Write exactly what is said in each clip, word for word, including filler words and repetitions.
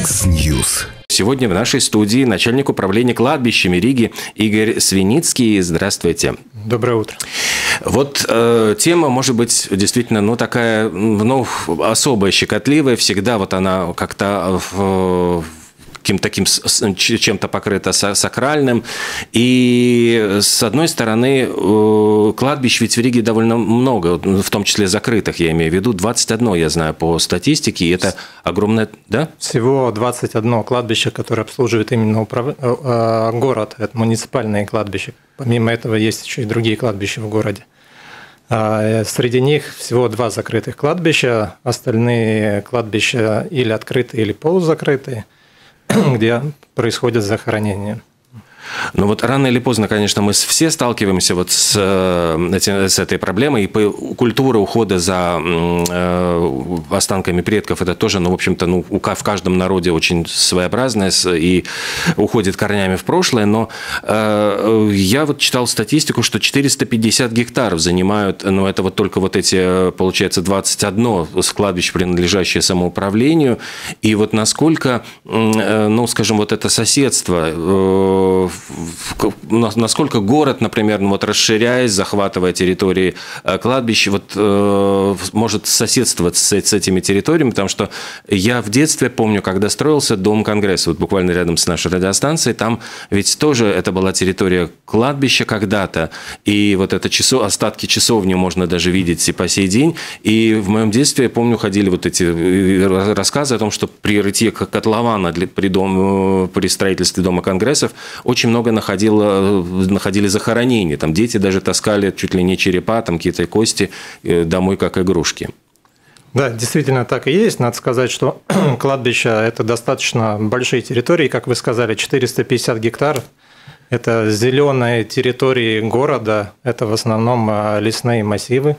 Яндекс.Ньюс. Сегодня в нашей студии начальник управления кладбищами Риги Игорь Свиницкий. Здравствуйте. Доброе утро. Вот э, тема, может быть, действительно, ну, такая, ну, особая, щекотливая. Всегда вот она как-то в... каким-то таким чем-то покрыто сакральным. И, с одной стороны, кладбищ ведь в Риге довольно много, в том числе закрытых, я имею в виду. двадцать одно, я знаю, по статистике, и это огромное... Да? Всего двадцать одно кладбище, которое обслуживает именно управ... город. Это муниципальные кладбища. Помимо этого, есть еще и другие кладбища в городе. Среди них всего два закрытых кладбища. Остальные кладбища или открытые, или полузакрытые, где происходит захоронение. Ну вот рано или поздно, конечно, мы все сталкиваемся вот с, с этой проблемой. И культура ухода за э, останками предков, это тоже, ну, в общем-то, ну, в каждом народе очень своеобразная и уходит корнями в прошлое. Но э, я вот читал статистику, что четыреста пятьдесят гектаров занимают, ну, это вот только вот эти, получается, двадцать одно кладбище, принадлежащее самоуправлению. И вот насколько, э, ну, скажем, вот это соседство... Э, насколько город, например, ну вот расширяясь, захватывая территории кладбищ, вот, э, может соседствовать с, с этими территориями, потому что я в детстве помню, когда строился Дом Конгресса, вот буквально рядом с нашей радиостанцией, там ведь тоже это была территория кладбища когда-то, и вот это часов, остатки часовни можно даже видеть и по сей день, и в моем детстве, я помню, ходили вот эти рассказы о том, что при рытье котлована для, при, дом, при строительстве Дома Конгрессов очень много находило, находили захоронений. Там дети даже таскали чуть ли не черепа, там какие-то кости домой как игрушки. Да, действительно так и есть. Надо сказать, что кладбища – это достаточно большие территории, как вы сказали, четыреста пятьдесят гектаров. Это зеленые территории города, это в основном лесные массивы.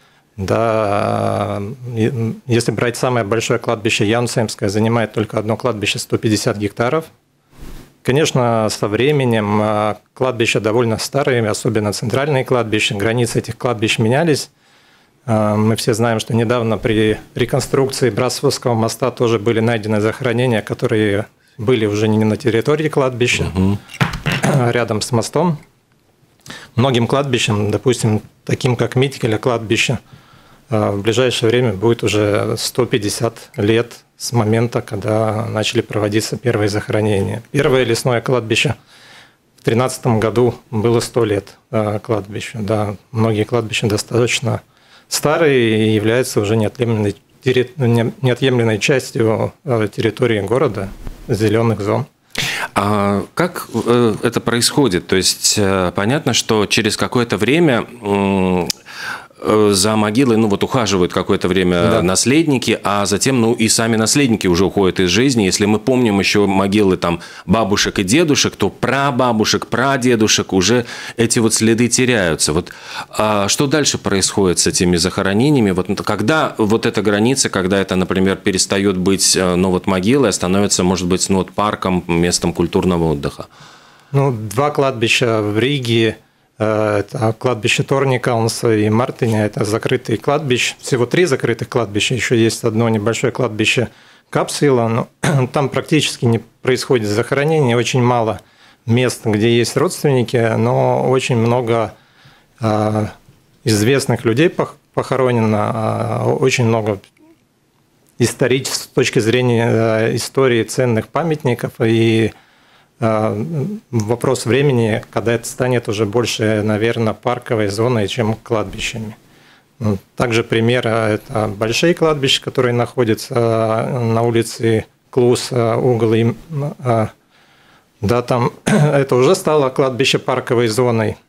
Да, если брать самое большое кладбище Янусемское, занимает только одно кладбище сто пятьдесят гектаров. Конечно, со временем кладбища довольно старые, особенно центральные кладбища, границы этих кладбищ менялись. Мы все знаем, что недавно при реконструкции Брасовского моста тоже были найдены захоронения, которые были уже не на территории кладбища, угу. рядом с мостом. Многим кладбищам, допустим, таким как Митькеля кладбище, в ближайшее время будет уже сто пятьдесят лет с момента, когда начали проводиться первые захоронения. Первое лесное кладбище в тринадцатом году было сто лет кладбищу. Да, многие кладбища достаточно старые и являются уже неотъемлемой, неотъемлемой частью территории города, зеленых зон. А как это происходит? То есть понятно, что через какое-то время за могилой, ну вот ухаживают какое-то время да. наследники, а затем, ну и сами наследники уже уходят из жизни. Если мы помним еще могилы там бабушек и дедушек, то прабабушек, прадедушек уже эти вот следы теряются. Вот а что дальше происходит с этими захоронениями? Вот когда вот эта граница, когда это, например, перестает быть, ну вот могилой, а становится, может быть, ну вот парком, местом культурного отдыха? Ну, два кладбища в Риге. Это кладбище Торникалнса и Мартиня, это закрытые кладбища. Всего три закрытых кладбища, еще есть одно небольшое кладбище Капсвилла, но там практически не происходит захоронение, очень мало мест, где есть родственники, но очень много известных людей похоронено, очень много исторических, с точки зрения истории, ценных памятников, и вопрос времени, когда это станет уже больше, наверное, парковой зоной, чем кладбищами. Также пример – это большие кладбища, которые находятся на улице Клус, угол. Да, там это уже стало кладбище парковой зоной.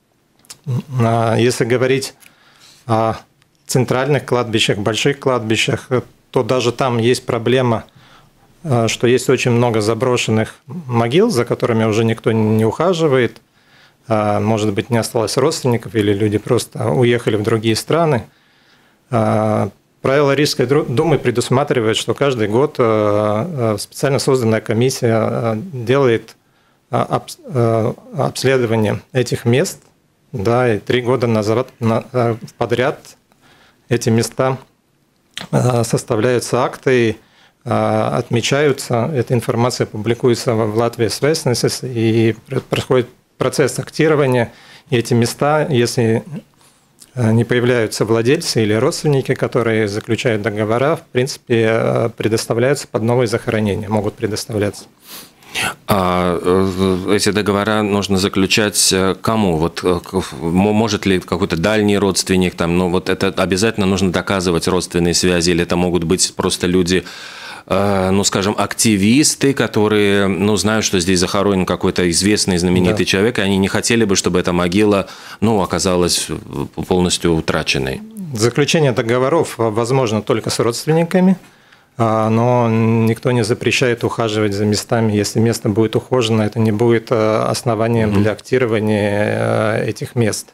Если говорить о центральных кладбищах, больших кладбищах, то даже там есть проблема, что есть очень много заброшенных могил, за которыми уже никто не ухаживает. Может быть, не осталось родственников, или люди просто уехали в другие страны. Правила Рижской думы предусматривают, что каждый год специально созданная комиссия делает обследование этих мест. Да, и три года назад подряд эти места составляются акты, отмечаются, эта информация публикуется в Латвии Свеснесес, и происходит процесс актирования. И эти места, если не появляются владельцы или родственники, которые заключают договора, в принципе, предоставляются под новое захоронение, могут предоставляться. А эти договора нужно заключать кому? Вот может ли какой-то дальний родственник там? Ну вот это обязательно нужно доказывать родственные связи, или это могут быть просто люди, ну, скажем, активисты, которые, ну, знают, что здесь захоронен какой-то известный, знаменитый да. человек, и они не хотели бы, чтобы эта могила, ну, оказалась полностью утраченной. Заключение договоров возможно только с родственниками, но никто не запрещает ухаживать за местами. Если место будет ухожено, это не будет основанием mm-hmm. для актирования этих мест.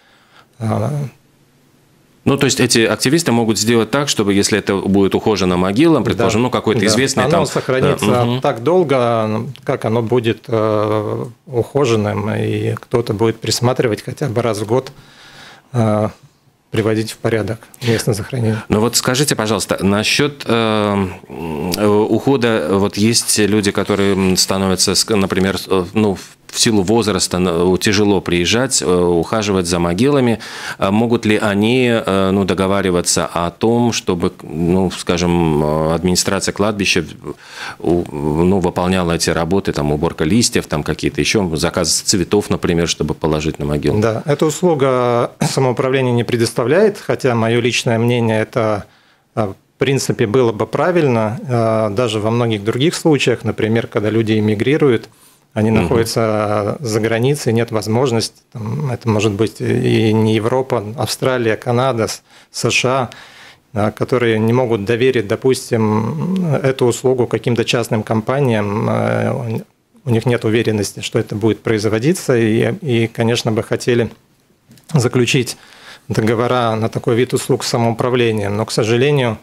Ну, то есть эти активисты могут сделать так, чтобы, если это будет ухожена могила, предположим, да, ну, какой-то да. известный оно там… Оно сохранится да. так долго, как оно будет э, ухоженным, и кто-то будет присматривать хотя бы раз в год, э, приводить в порядок место захоронения. Ну вот скажите, пожалуйста, насчет э, ухода, вот есть люди, которые становятся, например, ну, в силу возраста тяжело приезжать, ухаживать за могилами. Могут ли они, ну, договариваться о том, чтобы, ну, скажем, администрация кладбища, ну, выполняла эти работы, там, уборка листьев, там какие-то еще, заказ цветов, например, чтобы положить на могилу? Да, эта услуга самоуправление не предоставляет, хотя мое личное мнение, это в принципе было бы правильно, даже во многих других случаях, например, когда люди эмигрируют, они угу. находятся за границей, нет возможности, там, это может быть и не Европа, Австралия, Канада, США, да, которые не могут доверить, допустим, эту услугу каким-то частным компаниям, у них нет уверенности, что это будет производиться, и, и конечно, бы хотели заключить договора на такой вид услуг с самоуправлением, но, к сожалению,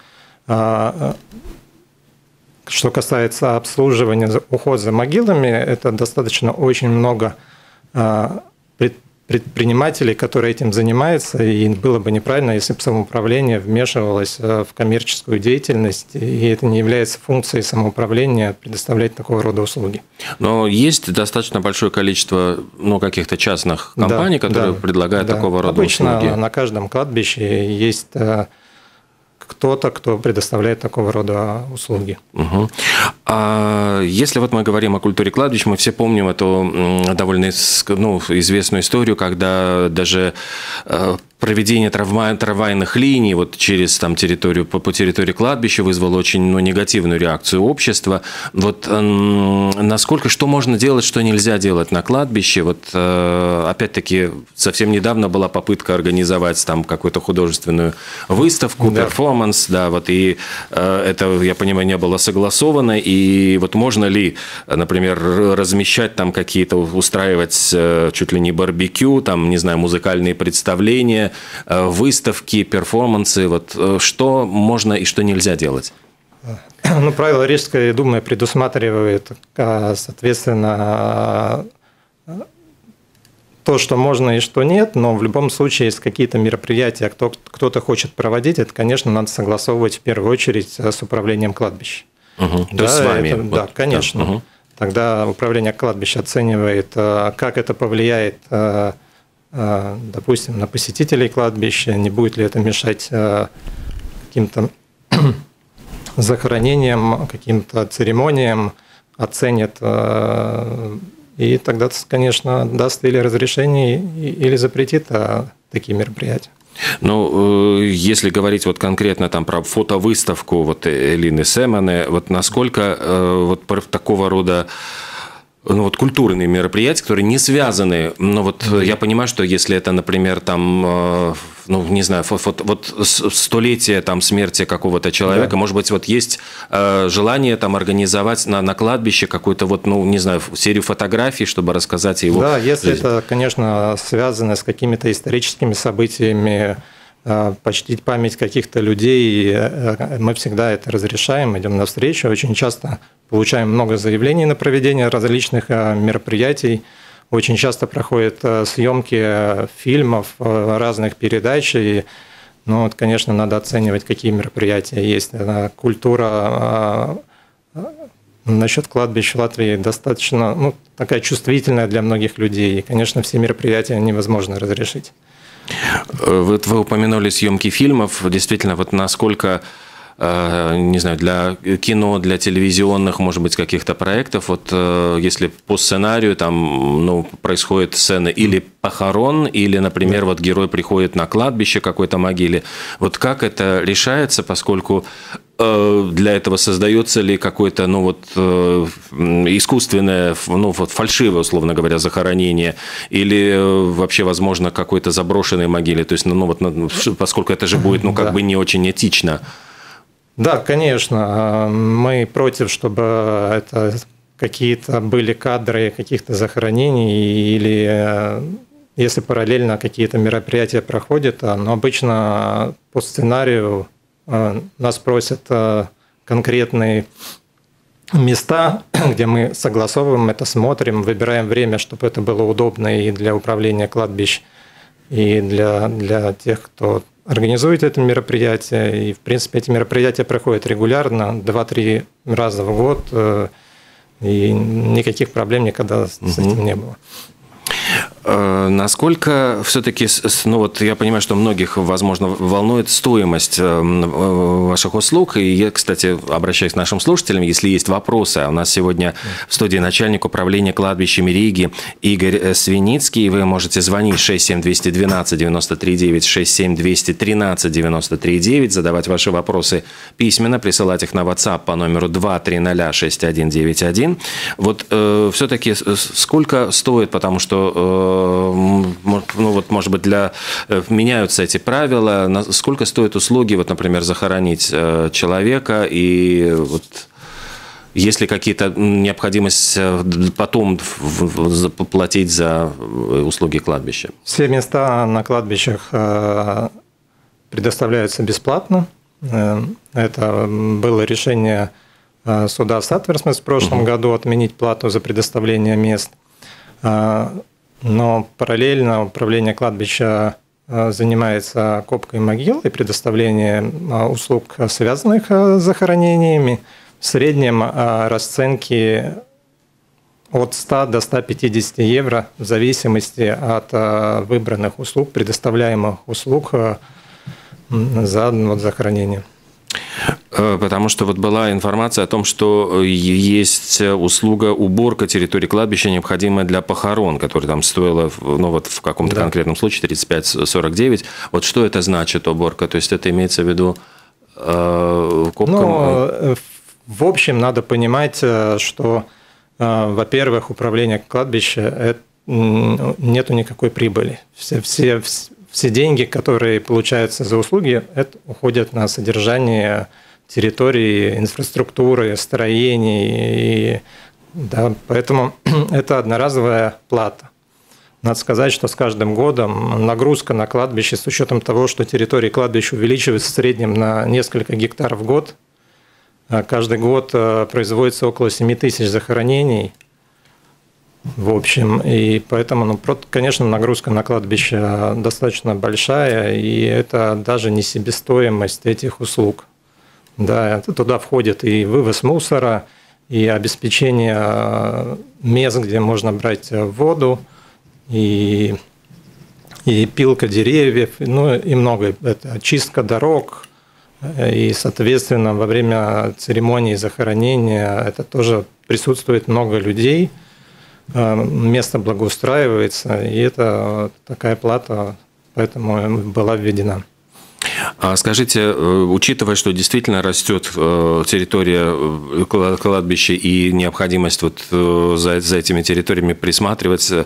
что касается обслуживания, ухода за могилами, это достаточно очень много предпринимателей, которые этим занимаются, и было бы неправильно, если бы самоуправление вмешивалось в коммерческую деятельность, и это не является функцией самоуправления предоставлять такого рода услуги. Но есть достаточно большое количество, ну, каких-то частных компаний, да, которые да, предлагают да. такого рода Обычно услуги. Обычно на каждом кладбище есть кто-то, кто предоставляет такого рода услуги. Угу. А если вот мы говорим о культуре кладбищ, мы все помним эту довольно, ну, известную историю, когда даже проведение трамвай, трамвайных линий вот через там, территорию, по, по территории кладбища вызвало очень, ну, негативную реакцию общества. Вот насколько, что можно делать, что нельзя делать на кладбище? Вот опять-таки совсем недавно была попытка организовать там какую-то художественную выставку, да. перформанс, да, вот, и это, я понимаю, не было согласовано, и вот можно ли, например, размещать там какие-то, устраивать чуть ли не барбекю, там, не знаю, музыкальные представления, выставки, перформансы, вот что можно и что нельзя делать? Ну, правило Рижской думы предусматривает, соответственно, то, что можно и что нет, но в любом случае, если какие-то мероприятия кто, кто-то хочет проводить, это, конечно, надо согласовывать в первую очередь с управлением кладбищ. Угу. Да, то есть с вами? Это, вот, да, конечно. Да. Угу. Тогда управление кладбища оценивает, как это повлияет, допустим, на посетителей кладбища, не будет ли это мешать каким-то захоронениям, каким-то церемониям, оценят, и тогда, конечно, даст или разрешение, или запретит такие мероприятия. Ну, если говорить вот конкретно там про фотовыставку вот Элины Семене, вот насколько вот такого рода, ну, вот культурные мероприятия, которые не связаны, ну, вот mm-hmm. я понимаю, что если это, например, там, ну, не знаю, вот, вот столетие там смерти какого-то человека, да. может быть, вот есть э, желание там организовать на, на кладбище какую-то вот, ну, не знаю, серию фотографий, чтобы рассказать о его Да, если жизни. Это, конечно, связано с какими-то историческими событиями, э, почтить память каких-то людей, э, мы всегда это разрешаем, идем навстречу, очень часто получаем много заявлений на проведение различных мероприятий. Очень часто проходят съемки фильмов, разных передач. И Но, вот, конечно, надо оценивать, какие мероприятия есть. Культура насчет кладбищ в Латвии достаточно, ну, такая чувствительная для многих людей. И, конечно, все мероприятия невозможно разрешить. Вот вы упомянули съемки фильмов. Действительно, вот насколько, не знаю, для кино, для телевизионных, может быть, каких-то проектов, вот если по сценарию там, ну, происходит сцена или похорон, или, например, да. вот герой приходит на кладбище какой-то могиле, вот как это решается, поскольку для этого создается ли какое-то, ну, вот, искусственное, ну, вот, фальшивое, условно говоря, захоронение, или вообще, возможно, какой-то заброшенной могиле, то есть, ну, вот, поскольку это же будет, ну, как да. бы не очень этично. Да, конечно, мы против, чтобы это какие-то были кадры каких-то захоронений или если параллельно какие-то мероприятия проходят, но обычно по сценарию нас просят конкретные места, где мы согласовываем это, смотрим, выбираем время, чтобы это было удобно и для управления кладбищ, и для, для тех, кто организует это мероприятие. И, в принципе, эти мероприятия проходят регулярно, два-три раза в год, и никаких проблем никогда с этим не было. Насколько все-таки, ну вот я понимаю, что многих, возможно, волнует стоимость ваших услуг, и я, кстати, обращаюсь к нашим слушателям, если есть вопросы. У нас сегодня в студии начальник управления кладбищами Риги Игорь Свиницкий. Вы можете звонить шесть семь два один два девять три девять, шесть семь два один три девять три девять, задавать ваши вопросы письменно, присылать их на WhatsApp по номеру два три ноль шесть один девять один. Вот э, все-таки сколько стоит, потому что ну вот, может быть, для меняются эти правила. Сколько стоят услуги, вот, например, захоронить человека, и вот есть ли какие-то необходимость потом платить за услуги кладбища? Все места на кладбищах предоставляются бесплатно. Это было решение суда Сатверсмес в прошлом угу. году отменить плату за предоставление мест. Но параллельно управление кладбища занимается копкой могил и предоставлением услуг, связанных с захоронениями. В среднем расценки от ста до ста пятидесяти евро в зависимости от выбранных услуг, предоставляемых услуг за вот, захоронение. Потому что вот была информация о том, что есть услуга уборка территории кладбища, необходимая для похорон, которая там стоила, ну вот в каком-то да. конкретном случае тридцать пять сорок девять. Вот что это значит, уборка? То есть это имеется в виду э, копком? Ну, в общем, надо понимать, что, во-первых, управление кладбища нету никакой прибыли. Все, все, все деньги, которые получаются за услуги, это уходят на содержание территории, инфраструктуры, строений. И, да, поэтому это одноразовая плата. Надо сказать, что с каждым годом нагрузка на кладбище, с учетом того, что территория кладбища увеличивается в среднем на несколько гектаров в год, каждый год производится около семи тысяч захоронений. В общем, и поэтому, ну, конечно, нагрузка на кладбище достаточно большая, и это даже не себестоимость этих услуг. Да, туда входит и вывоз мусора, и обеспечение мест, где можно брать воду, и, и пилка деревьев, ну и многое. Это чистка дорог, и, соответственно, во время церемонии захоронения это тоже присутствует много людей, место благоустраивается, и это такая плата, поэтому была введена. Скажите, учитывая, что действительно растет территория кладбища и необходимость вот за, за этими территориями присматриваться,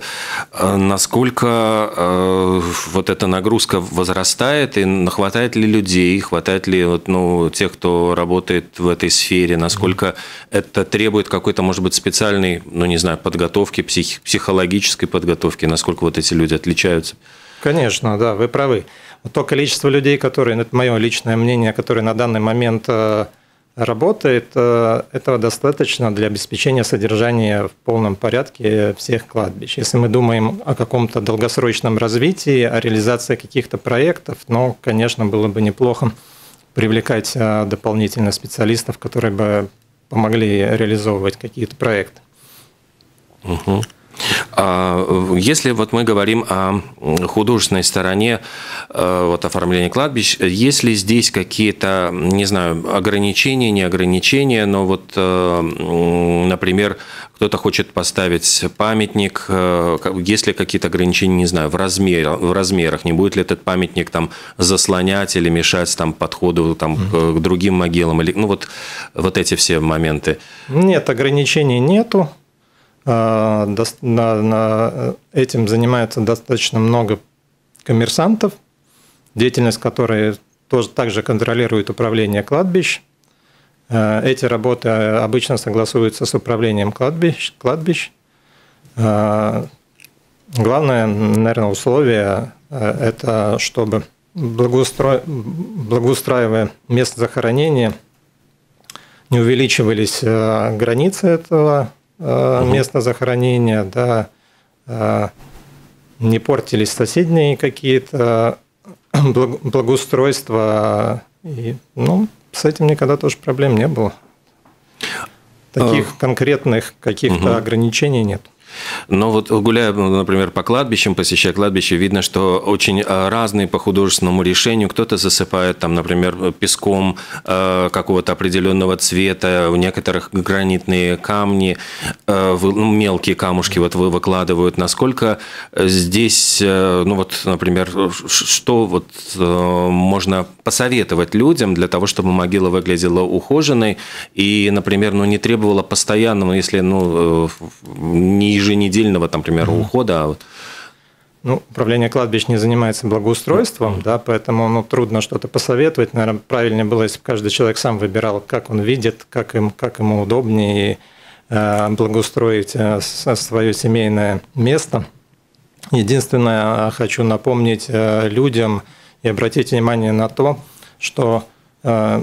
насколько вот эта нагрузка возрастает, и хватает ли людей, хватает ли вот, ну, тех, кто работает в этой сфере, насколько это требует какой-то, может быть, специальной, ну, не знаю, подготовки, псих, психологической подготовки, насколько вот эти люди отличаются? Конечно, да, вы правы. То количество людей, которые, это мое личное мнение, которые на данный момент работает. Этого достаточно для обеспечения содержания в полном порядке всех кладбищ. Если мы думаем о каком-то долгосрочном развитии, о реализации каких-то проектов, ну, конечно, было бы неплохо привлекать дополнительно специалистов, которые бы помогли реализовывать какие-то проекты. Угу. Если вот мы говорим о художественной стороне вот, оформления кладбищ, есть ли здесь какие-то, не знаю, ограничения, не ограничения, но вот, например, кто-то хочет поставить памятник, есть ли какие-то ограничения, не знаю, в, размер, в размерах, не будет ли этот памятник там заслонять или мешать там, подходу там, mm-hmm. к другим могилам, или, ну вот, вот эти все моменты? Нет, ограничений нету. Этим занимается достаточно много коммерсантов, деятельность которой тоже также контролирует управление кладбищ. Эти работы обычно согласуются с управлением кладбищ. кладбищ. Главное, наверное, условие – это чтобы, благоустро... благоустраивая место захоронения, не увеличивались границы этого место захоронения, да, не портились соседние какие-то благоустройства. И, ну, с этим никогда тоже проблем не было. Таких конкретных каких-то угу. ограничений нет. Но вот гуляя, например, по кладбищам, посещая кладбище, видно, что очень разные по художественному решению. Кто-то засыпает, там, например, песком какого-то определенного цвета, у некоторых гранитные камни, мелкие камушки вот выкладывают. Насколько здесь, ну вот, например, что вот можно посоветовать людям для того, чтобы могила выглядела ухоженной и, например, ну, не требовала постоянного, если, ну, не еженедельного, там, например, mm-hmm. ухода. А вот... Ну, управление кладбищ не занимается благоустройством, mm-hmm. да, поэтому ну, трудно что-то посоветовать. Наверное, правильнее было, если бы каждый человек сам выбирал, как он видит, как, им, как ему удобнее э, благоустроить э, свое семейное место. Единственное, хочу напомнить э, людям и обратить внимание на то, что э,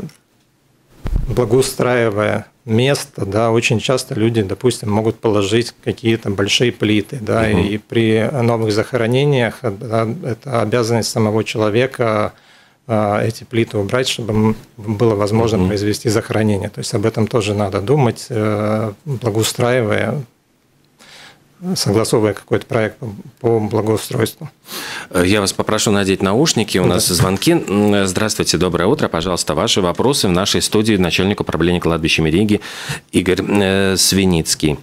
благоустраивая место, да, очень часто люди, допустим, могут положить какие-то большие плиты, да, угу. и при новых захоронениях да, это обязанность самого человека эти плиты убрать, чтобы было возможно угу. произвести захоронение. То есть об этом тоже надо думать, благоустраивая, согласовывая какой-то проект по благоустройству. Я вас попрошу надеть наушники. У нас да. звонки. Здравствуйте, доброе утро. Пожалуйста, ваши вопросы в нашей студии начальник управления кладбищами Риги Игорь Свиницкий.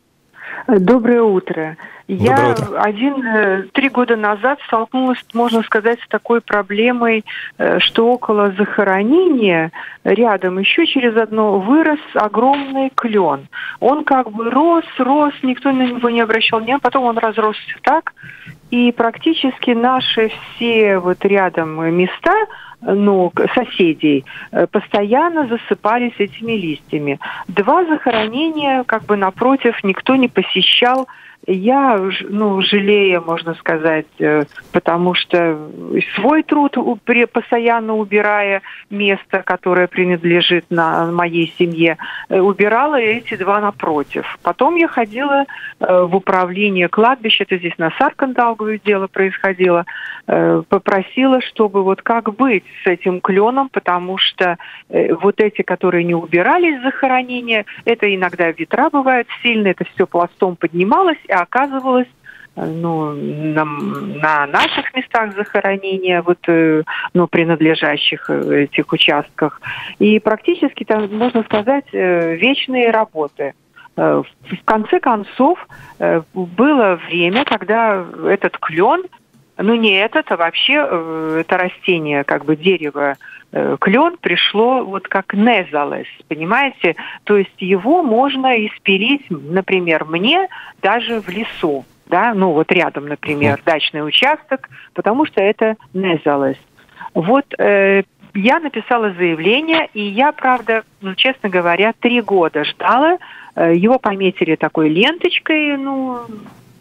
Доброе утро. Доброе Я утро. один, три года назад столкнулась, можно сказать, с такой проблемой, что около захоронения рядом еще через одно вырос огромный клен. Он как бы рос, рос, никто на него не обращал внимания, потом он разросся так, и практически наши все вот рядом места, ну, соседей, постоянно засыпались этими листьями. Два захоронения, как бы напротив, никто не посещал. Я, ну, жалею, можно сказать, потому что свой труд, постоянно убирая место, которое принадлежит на моей семье, убирала эти два напротив. Потом я ходила в управление кладбища, это здесь на Саркандалгове дело происходило, попросила, чтобы вот как быть с этим кленом, потому что вот эти, которые не убирались с захоронения, это иногда ветра бывают сильные, это все пластом поднималось, а оказывалось, ну, на, на наших местах захоронения, вот, ну, принадлежащих этих участках. И практически там, можно сказать, вечные работы. В конце концов, было время, когда этот клен, ну, не этот, а вообще это растение, как бы дерево, клен пришло вот как незалес, понимаете? То есть его можно испилить, например, мне даже в лесу, да, ну вот рядом, например, дачный участок, потому что это незалес. Вот э, я написала заявление, и я, правда, ну, честно говоря, три года ждала. Его пометили такой ленточкой, ну,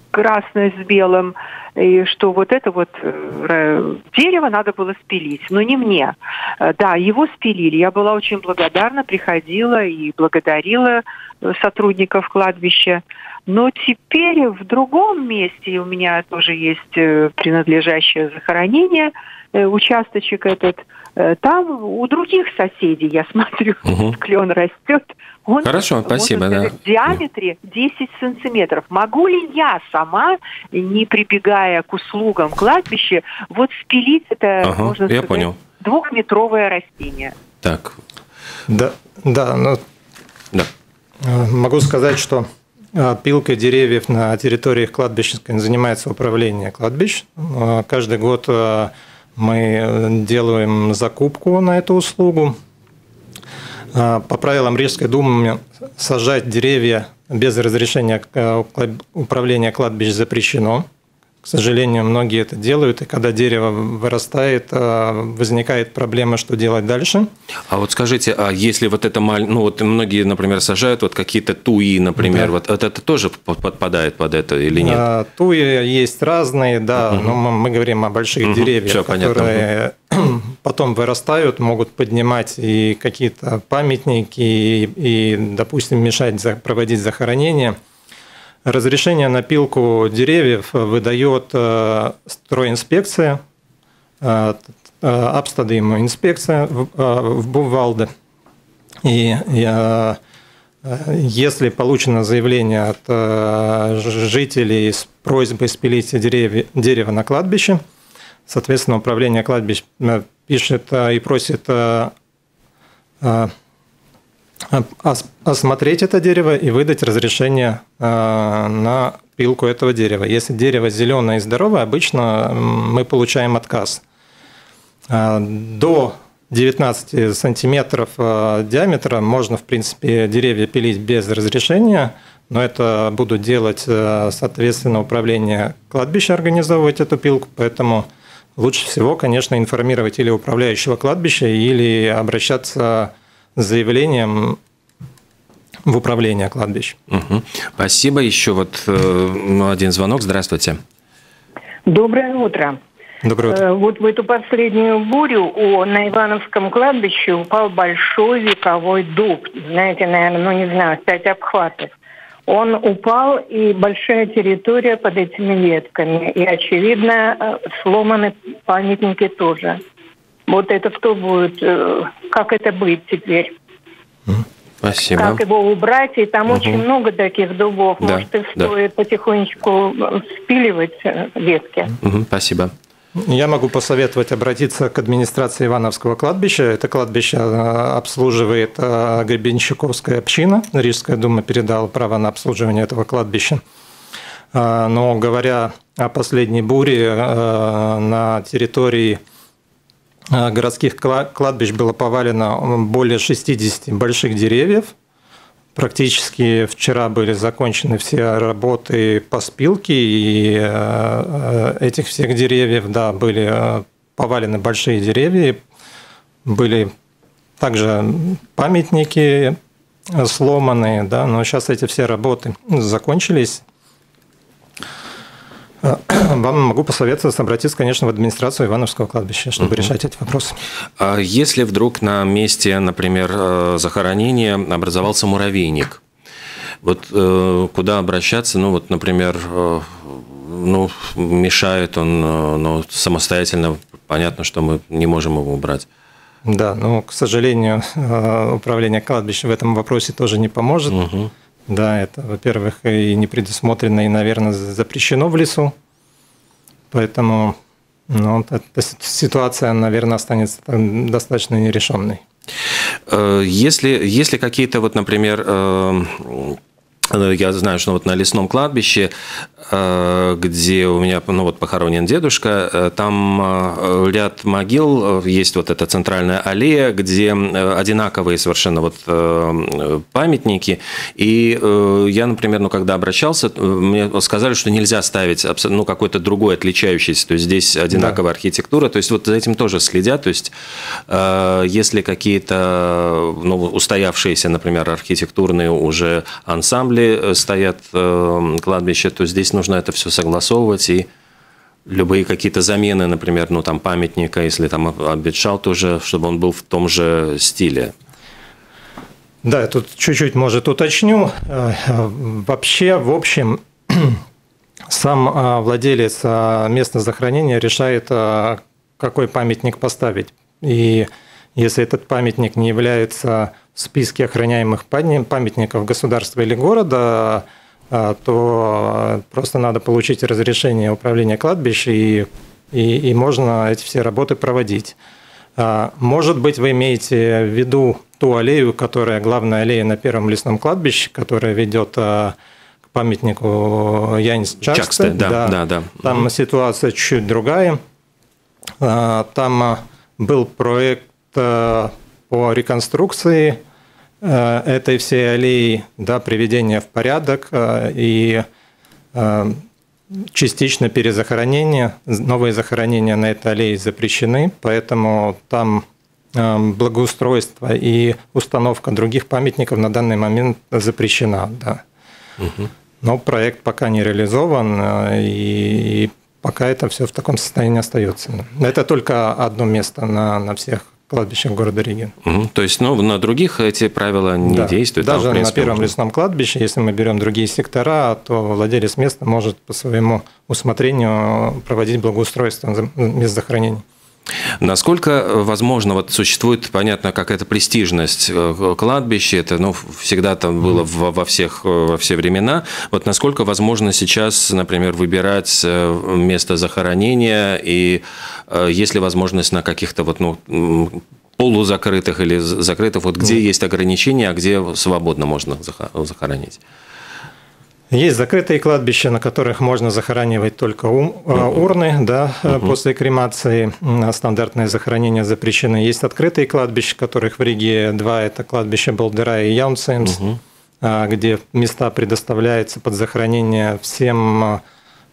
красное с белым, и что вот это вот э, дерево надо было спилить, но не мне. Э, да, его спилили. Я была очень благодарна, приходила и благодарила сотрудников кладбища. Но теперь в другом месте, у меня тоже есть э, принадлежащее захоронение, э, участочек этот, э, там у других соседей, я смотрю, угу. клен растет. Он, Хорошо, спасибо. Сказать, да. в диаметре десять сантиметров. Могу ли я сама, не прибегая к услугам кладбища, вот спилить это, ага, можно я сказать, понял. двухметровое растение? Так. Да, да, ну, да. Могу сказать, что пилкой деревьев на территориях кладбищенской занимается управление кладбищ. Каждый год мы делаем закупку на эту услугу. По правилам Рижской думы сажать деревья без разрешения управления кладбищ запрещено. К сожалению, многие это делают, и когда дерево вырастает, возникает проблема, что делать дальше. А вот скажите, а если вот это маленькое, ну вот многие, например, сажают вот какие-то туи, например, да. вот, вот это тоже подпадает под это или нет? А, туи есть разные, да, угу. но мы, мы говорим о больших угу. деревьях, Все которые понятно. потом вырастают, могут поднимать и какие-то памятники, и, и допустим, мешать проводить захоронения. Разрешение на пилку деревьев выдает стройинспекция, Апстадима инспекция в Бувалде. И если получено заявление от жителей с просьбой спилить деревья, дерево на кладбище, соответственно, управление кладбищ пишет и просит осмотреть это дерево и выдать разрешение на пилку этого дерева. Если дерево зеленое и здоровое, обычно мы получаем отказ. До девятнадцати сантиметров диаметра можно, в принципе, деревья пилить без разрешения, но это будут делать, соответственно, управление кладбища, организовывать эту пилку, поэтому лучше всего, конечно, информировать или управляющего кладбища, или обращаться с заявлением в управление кладбищ. Угу. Спасибо. Еще вот э, один звонок. Здравствуйте. Доброе утро. Доброе утро. Вот в эту последнюю бурю на Ивановском кладбище упал большой вековой дуб. Знаете, наверное, ну не знаю, пять обхватов. Он упал, и большая территория под этими ветками. И, очевидно, сломаны памятники тоже. Вот это кто будет, как это быть теперь? Спасибо. Как его убрать? И там угу. очень много таких дубов. Да, Может, их да. стоит потихонечку спиливать ветки? Угу, спасибо. Я могу посоветовать обратиться к администрации Ивановского кладбища. Это кладбище обслуживает Гребенщиковская община. Рижская дума передала право на обслуживание этого кладбища. Но говоря о последней буре, на территории городских кладбищ было повалено более шестидесяти больших деревьев. Практически вчера были закончены все работы по спилке, и этих всех деревьев, да, были повалены большие деревья, были также памятники сломанные, да, но сейчас эти все работы закончились. Вам могу посоветовать обратиться, конечно, в администрацию Ивановского кладбища, чтобы uh-huh. решать эти вопросы. А если вдруг на месте, например, захоронения образовался муравейник, вот куда обращаться? Ну, вот, например, ну, мешает он, но самостоятельно понятно, что мы не можем его убрать. Да, но, к сожалению, управление кладбищем в этом вопросе тоже не поможет. Uh-huh. Да, это, во-первых, и не предусмотрено, и, наверное, запрещено в лесу. Поэтому ну, эта ситуация, наверное, останется достаточно нерешенной. Если, если какие-то, вот, например, я знаю, что вот на лесном кладбище, где у меня ну, вот похоронен дедушка, там ряд могил, есть вот эта центральная аллея, где одинаковые совершенно вот памятники. И я, например, ну, когда обращался, мне сказали, что нельзя ставить ну, какой-то другой отличающийся, то есть здесь одинаковая да. архитектура, то есть вот за этим тоже следят, то есть если какие-то ну, устоявшиеся, например, архитектурные уже ансамбли возле стоят кладбища, то здесь нужно это все согласовывать, и любые какие-то замены, например, ну там памятника, если там обветшал тоже, чтобы он был в том же стиле. Да, я тут чуть-чуть, может, уточню. Вообще, в общем, сам владелец места захоронения решает, какой памятник поставить. И если этот памятник не является в списке охраняемых памятников государства или города, то просто надо получить разрешение управления кладбища, и, и, и можно эти все работы проводить. Может быть, вы имеете в виду ту аллею, которая главная аллея на первом лесном кладбище, которая ведет к памятнику Янис Чаксте. Чаксте, да, да, да, да. Там mm-hmm. ситуация чуть другая. Там был проект по реконструкции этой всей аллеи, да, приведения в порядок и частично перезахоронение. Новые захоронения на этой аллее запрещены, поэтому там благоустройство и установка других памятников на данный момент запрещена. Да. Угу. Но проект пока не реализован, и пока это все в таком состоянии остается. Это только одно место на, на всех кладбищах города Риги. Угу. То есть, ну, на других эти правила не да. действуют? Даже там, принципе, на первом можно... лесном кладбище, если мы берем другие сектора, то владелец места может по своему усмотрению проводить благоустройство мест захоронения. Насколько возможно, вот существует, понятно, какая-то престижность кладбища, это ну, всегда там было во всех, во все времена. Вот насколько возможно сейчас, например, выбирать место захоронения, и есть ли возможность на каких-то вот, ну, полузакрытых или закрытых, вот где mm. есть ограничения, а где свободно можно захоронить? Есть закрытые кладбища, на которых можно захоранивать только урны, да, uh-huh. после кремации, стандартные захоронения запрещены. Есть открытые кладбища, которых в Риге два, это кладбище Балдера и Яунцемс, uh-huh. где места предоставляются под захоронение всем,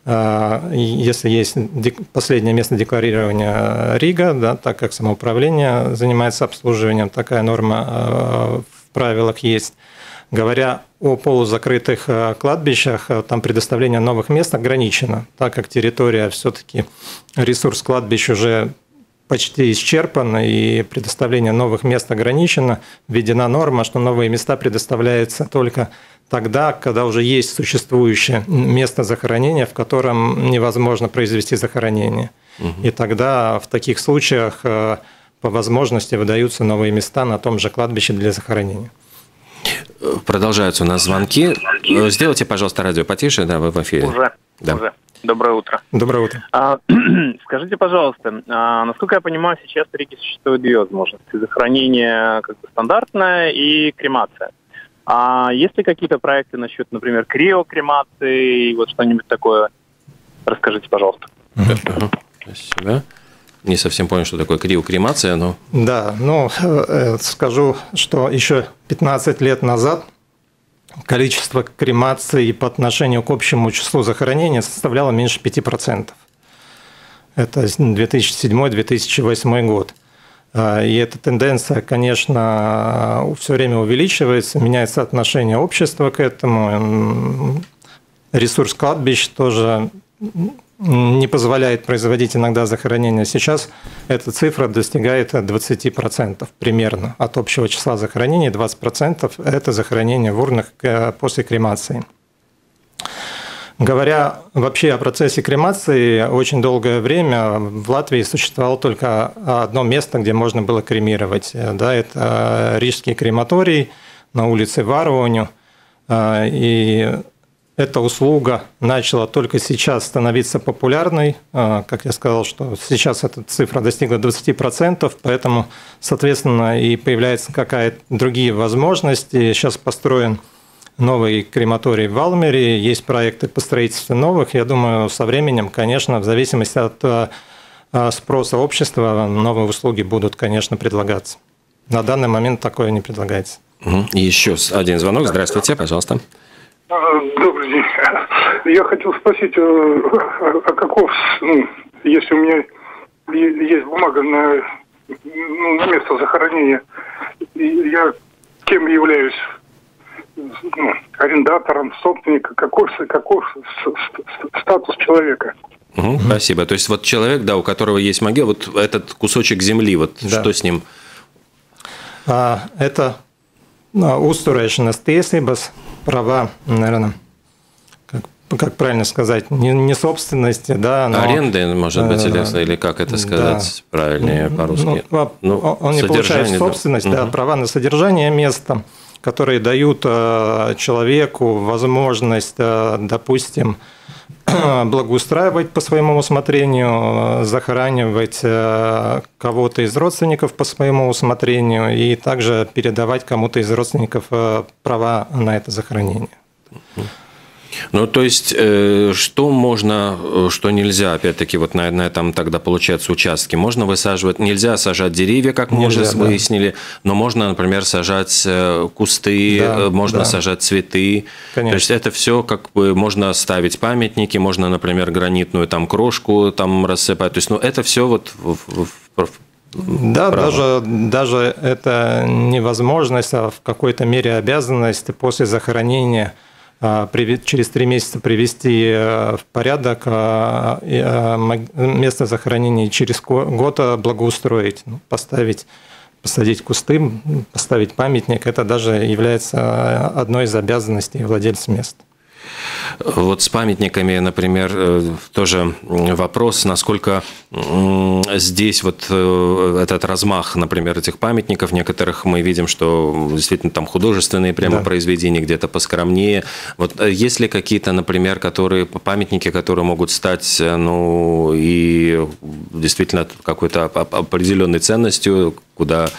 если есть последнее место декларирования Рига, да, так как самоуправление занимается обслуживанием, такая норма в правилах есть. Говоря о полузакрытых кладбищах, там предоставление новых мест ограничено, так как территория все-таки, ресурс кладбищ уже почти исчерпан, и предоставление новых мест ограничено. Введена норма, что новые места предоставляются только тогда, когда уже есть существующее место захоронения, в котором невозможно произвести захоронение. Угу. И тогда в таких случаях по возможности выдаются новые места на том же кладбище для захоронения. Продолжаются у нас звонки. Сделайте, пожалуйста, радио потише, да, вы в эфире. Уже, да. уже. Доброе утро. Доброе утро. А, скажите, пожалуйста, а, насколько я понимаю, сейчас в Риге существует две возможности. Захоронение как бы стандартное и кремация. А есть ли какие-то проекты насчет, например, криокремации, вот что-нибудь такое? Расскажите, пожалуйста. Спасибо. Не совсем понял, что такое криокремация, но... Да, ну, скажу, что еще пятнадцать лет назад количество кремаций по отношению к общему числу захоронений составляло меньше пяти процентов. Это две тысячи седьмой - две тысячи восьмой год. И эта тенденция, конечно, все время увеличивается, меняется отношение общества к этому. Ресурс кладбищ тоже не позволяет производить иногда захоронения. Сейчас эта цифра достигает двадцати процентов примерно от общего числа захоронений. двадцать процентов – это захоронение в урнах после кремации. Говоря вообще о процессе кремации, очень долгое время в Латвии существовало только одно место, где можно было кремировать. Да, это Рижский крематорий на улице Варуоню. И эта услуга начала только сейчас становиться популярной. Как я сказал, что сейчас эта цифра достигла двадцати процентов, поэтому, соответственно, и появляются какие-то другие возможности. Сейчас построен новый крематорий в Валмере, есть проекты по строительству новых. Я думаю, со временем, конечно, в зависимости от спроса общества, новые услуги будут, конечно, предлагаться. На данный момент такое не предлагается. И еще один звонок. Здравствуйте, пожалуйста. Добрый день. Я хотел спросить, а каков, ну, если у меня есть бумага на, ну, на место захоронения, я кем являюсь ну, арендатором, собственником, каков, каков статус человека. Угу, спасибо. То есть вот человек, да, у которого есть могила, вот этот кусочек земли, вот да. Что с ним? А, это uzturēšanas tiesības, права, наверное, как, как правильно сказать, не, не собственности, да, но... Аренды, может быть, или, э, или как это сказать да. правильнее по-русски? Ну, ну, он не получает собственность, да, угу. права на содержание места, которые дают человеку возможность, допустим, благоустраивать по своему усмотрению, захоранивать кого-то из родственников по своему усмотрению и также передавать кому-то из родственников права на это захоронение. Ну, то есть, что можно, что нельзя, опять-таки, вот на, на этом тогда получается участке? Можно высаживать, нельзя сажать деревья, как мы нельзя, уже выяснили, да. но можно, например, сажать кусты, да, можно да. сажать цветы. Конечно. То есть, это все как бы можно ставить памятники, можно, например, гранитную там крошку там рассыпать. То есть, ну, это все вот в, в, в, да, даже, даже это невозможность, а в какой-то мере обязанность после захоронения через три месяца привести в порядок место захоронения и через год благоустроить, поставить, посадить кусты, поставить памятник. Это даже является одной из обязанностей владельца места. Вот с памятниками, например, тоже вопрос, насколько здесь вот этот размах, например, этих памятников, некоторых мы видим, что действительно там художественные прямо да. произведения, где-то поскромнее. Вот есть ли какие-то, например, которые, памятники, которые могут стать, ну, и действительно какой-то определенной ценностью, куда,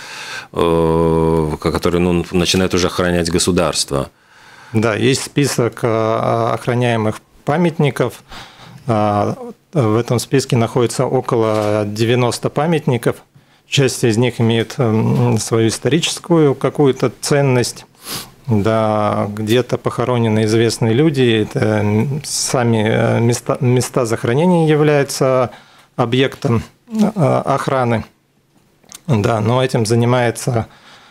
которые, ну, начинает уже охранять государство? Да, есть список охраняемых памятников. В этом списке находится около девяноста памятников. Часть из них имеет свою историческую какую-то ценность. Да, где-то похоронены известные люди. Это сами места, места захоронения являются объектом охраны. Да, но этим занимается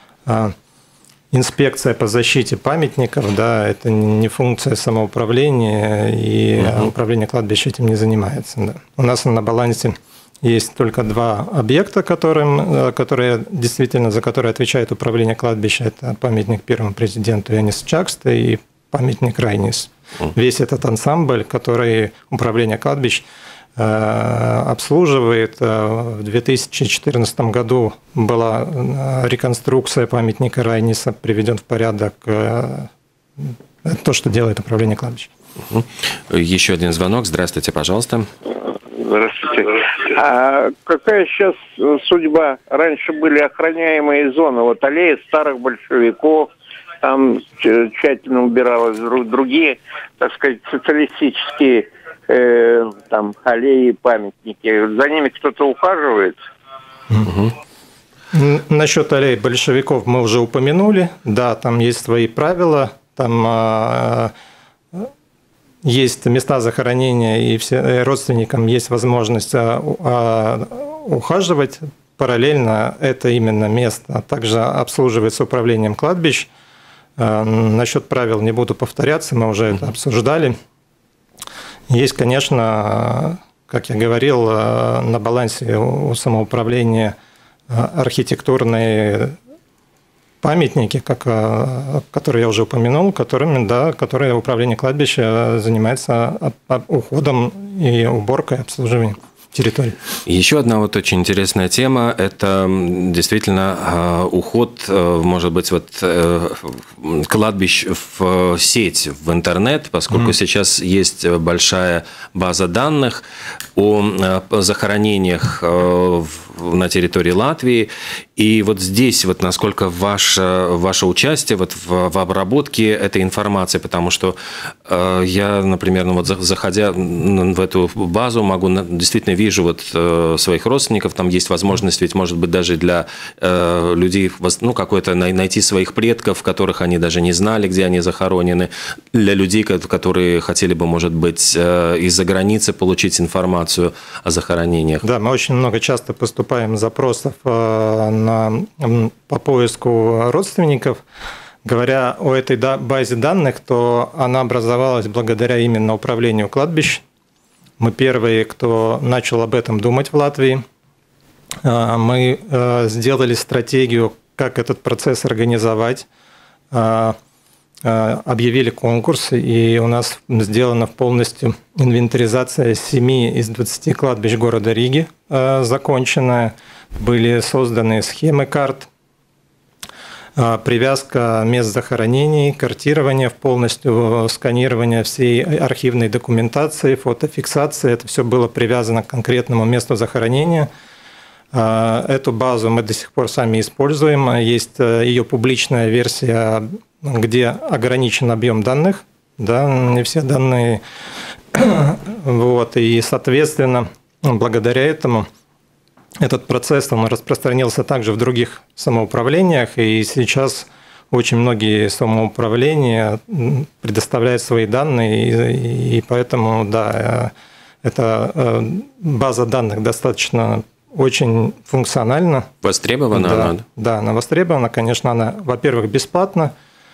инспекция по защите памятников, да, это не функция самоуправления, и угу. управление кладбища этим не занимается. Да. У нас на балансе есть только два объекта, которым, которые действительно за которые отвечает управление кладбища. Это памятник первому президенту Янису Чаксте и памятник Райнис. Угу. Весь этот ансамбль, который управление кладбищ обслуживает. В две тысячи четырнадцатом году была реконструкция памятника Райниса, приведен в порядок. Это то, что делает управление кладбища. Еще один звонок. Здравствуйте, пожалуйста. Здравствуйте. А какая сейчас судьба? Раньше были охраняемые зоны, вот аллеи старых большевиков, там тщательно убиралось, другие, так сказать, социалистические Э, там аллеи, памятники. За ними кто-то ухаживает? Угу. Насчет аллей большевиков мы уже упомянули. Да, там есть свои правила. Там э, есть места захоронения, и все, родственникам есть возможность э, э, ухаживать. Параллельно это именно место также обслуживается управлением кладбищ. Э, насчет правил не буду повторяться, мы уже это обсуждали. Есть, конечно, как я говорил, на балансе у самоуправления архитектурные памятники, как, которые я уже упомянул, которыми, да, которые управление кладбища занимается уходом и уборкой, обслуживанием территории. Еще одна вот очень интересная тема – это действительно уход, может быть, вот кладбищ в сеть, в интернет, поскольку mm. сейчас есть большая база данных о захоронениях на территории Латвии. И вот здесь, вот насколько ваше, ваше участие вот в, в обработке этой информации, потому что э, я, например, ну, вот заходя в эту базу, могу действительно вижу вот э, своих родственников, там есть возможность, ведь может быть даже для э, людей, ну, какой-то найти своих предков, которых они даже не знали, где они захоронены, для людей, которые хотели бы, может быть, э, из-за границы получить информацию о захоронениях. Да, мы очень много часто поступаем запросов э, на, по поиску родственников. Говоря о этой базе данных, то она образовалась благодаря именно управлению кладбищ. Мы первые, кто начал об этом думать в Латвии. Мы сделали стратегию, как этот процесс организовать, объявили конкурс, и у нас сделана полностью инвентаризация семи из двадцати кладбищ города Риги законченная. Были созданы схемы карт, привязка мест захоронений, картирование, полностью сканирование всей архивной документации, фотофиксация. Это все было привязано к конкретному месту захоронения. Эту базу мы до сих пор сами используем. Есть ее публичная версия, где ограничен объем данных, да, не все данные. Вот, и, соответственно, благодаря этому этот процесс он распространился также в других самоуправлениях, и сейчас очень многие самоуправления предоставляют свои данные, и поэтому, да, эта база данных достаточно очень функциональна. Востребована да, она? Да, она востребована. Конечно, она, во-первых, бесплатна,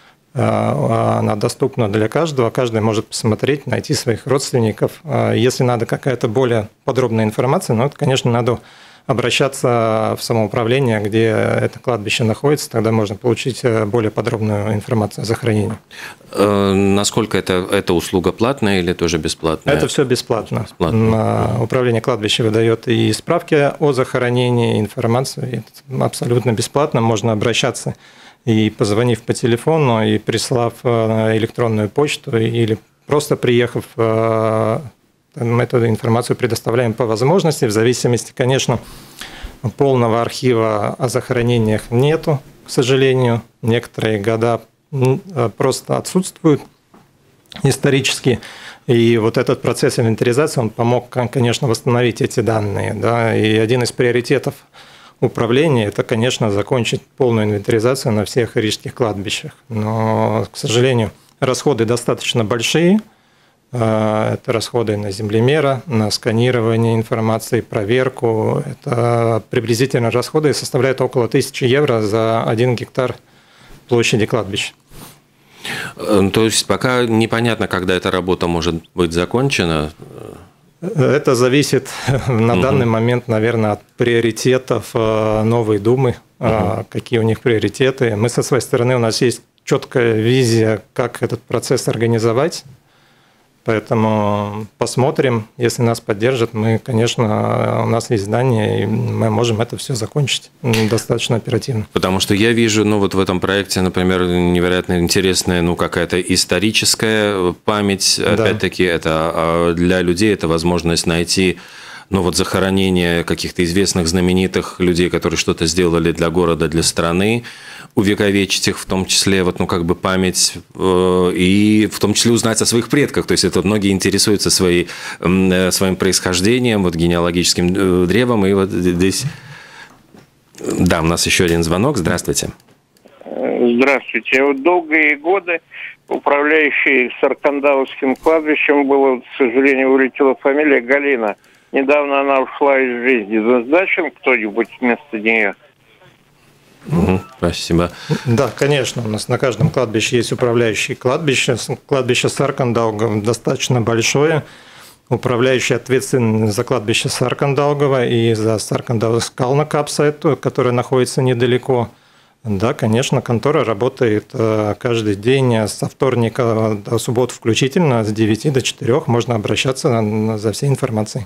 она доступна для каждого, каждый может посмотреть, найти своих родственников. Если надо какая-то более подробная информация, ну, это, конечно, надо обращаться в самоуправление, где это кладбище находится, тогда можно получить более подробную информацию о захоронении. Насколько это, эта услуга платная или тоже бесплатная? Это все бесплатно. бесплатно. Управление кладбища выдает и справки о захоронении, информацию, абсолютно бесплатно. Можно обращаться и позвонив по телефону, и прислав электронную почту, или просто приехав. Мы эту информацию предоставляем по возможности, в зависимости, конечно, полного архива о захоронениях нету, к сожалению. Некоторые года просто отсутствуют исторически. И вот этот процесс инвентаризации, он помог, конечно, восстановить эти данные. Да? И один из приоритетов управления – это, конечно, закончить полную инвентаризацию на всех рижских кладбищах. Но, к сожалению, расходы достаточно большие. Это расходы на землемера, на сканирование информации, проверку. Это приблизительно расходы составляют около тысячи евро за один гектар площади кладбища. То есть пока непонятно, когда эта работа может быть закончена? Это зависит на данный момент, наверное, от приоритетов новой Думы, угу. Какие у них приоритеты. Мы со своей стороны, у нас есть четкая визия, как этот процесс организовать. Поэтому посмотрим, если нас поддержат, мы, конечно, у нас есть здание, и мы можем это все закончить достаточно оперативно. Потому что я вижу, ну вот в этом проекте, например, невероятно интересная, ну какая-то историческая память, да. Опять-таки, это для людей это возможность найти, ну вот захоронение каких-то известных, знаменитых людей, которые что-то сделали для города, для страны, увековечить их, в том числе, вот, ну, как бы память, э, и в том числе узнать о своих предках. То есть это многие интересуются своей, э, своим происхождением, вот, генеалогическим э, древом. И вот здесь... Да, у нас еще один звонок. Здравствуйте. Здравствуйте. Вот долгие годы управляющей Саркандаловским кладбищем было, к сожалению, улетела фамилия Галина. Недавно она ушла из жизни. Назначен кто-нибудь вместо нее? Угу, спасибо. Да, конечно, у нас на каждом кладбище есть управляющий кладбище. Кладбище Саркандаугава достаточно большое. Управляющий ответственен за кладбище Саркандаугава и за Саркандаугавскалнакапсайту, которая находится недалеко. Да, конечно, контора работает каждый день со вторника до субботы включительно, с девяти до четырёх. Можно обращаться за всей информацией.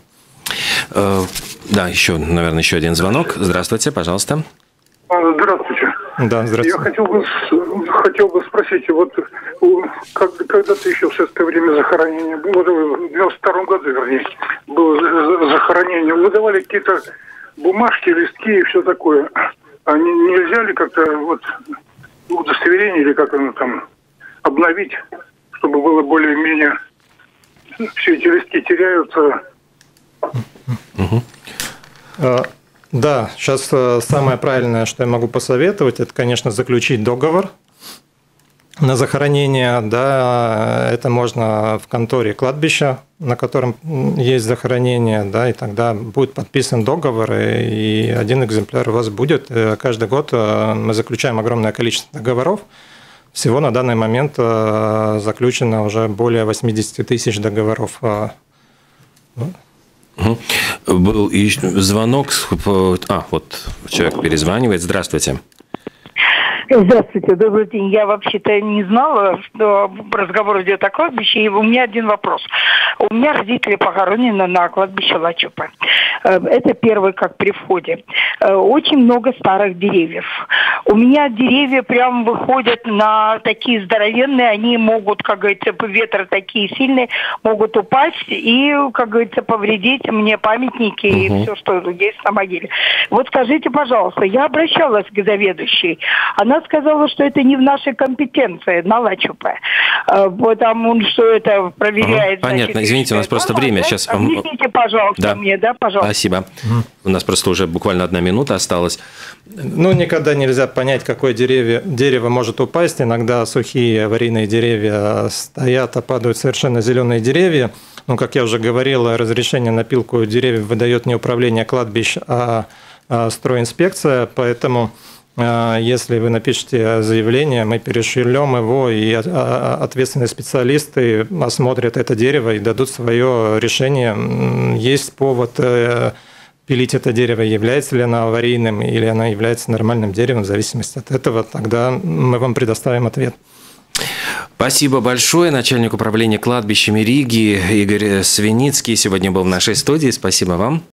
Да, еще, наверное, еще один звонок. Здравствуйте, пожалуйста. Здравствуйте. Да, здравствуйте. Я хотел бы, хотел бы спросить, вот как, когда-то еще в советское время захоронение, было, в девяносто втором году, вернее, было захоронение, выдавали какие-то бумажки, листки и все такое. А не, нельзя ли как-то вот удостоверение или как оно там обновить, чтобы было более-менее, все эти листки теряются? Угу. Да, сейчас самое правильное, что я могу посоветовать, это, конечно, заключить договор на захоронение. Да, это можно в конторе кладбища, на котором есть захоронение, да, и тогда будет подписан договор, и один экземпляр у вас будет. Каждый год мы заключаем огромное количество договоров Всего на данный момент заключено уже более восемьдесят тысяч договоров. Угу. Был и звонок. А, вот человек перезванивает. Здравствуйте. Здравствуйте, добрый день. Я вообще-то не знала, что разговор идет о кладбище, и у меня один вопрос. У меня родители похоронены на кладбище Лачупа. Это первый, как при входе. Очень много старых деревьев. У меня деревья прям выходят на такие здоровенные, они могут, как говорится, ветры такие сильные, могут упасть и, как говорится, повредить мне памятники угу. и все, что есть на могиле. Вот скажите, пожалуйста, я обращалась к заведующей. Она сказала, что это не в нашей компетенции, на Лачупе. Потому что это проверяет... Ага, понятно, значит, извините, у нас просто время да? сейчас... Объясните, пожалуйста, да. мне, да, пожалуйста. Спасибо. Угу. У нас просто уже буквально одна минута осталась. Ну, никогда нельзя понять, какое деревья, дерево может упасть. Иногда сухие аварийные деревья стоят, а падают совершенно зеленые деревья. Ну, как я уже говорил, разрешение на пилку деревьев выдает не управление кладбищ, а, а стройинспекция, поэтому... Если вы напишите заявление, мы перешлем его, и ответственные специалисты осмотрят это дерево и дадут свое решение. Есть повод пилить это дерево, является ли оно аварийным или оно является нормальным деревом, в зависимости от этого, тогда мы вам предоставим ответ. Спасибо большое. Начальник управления кладбищами Риги Игорь Свиницкий сегодня был в нашей студии. Спасибо вам.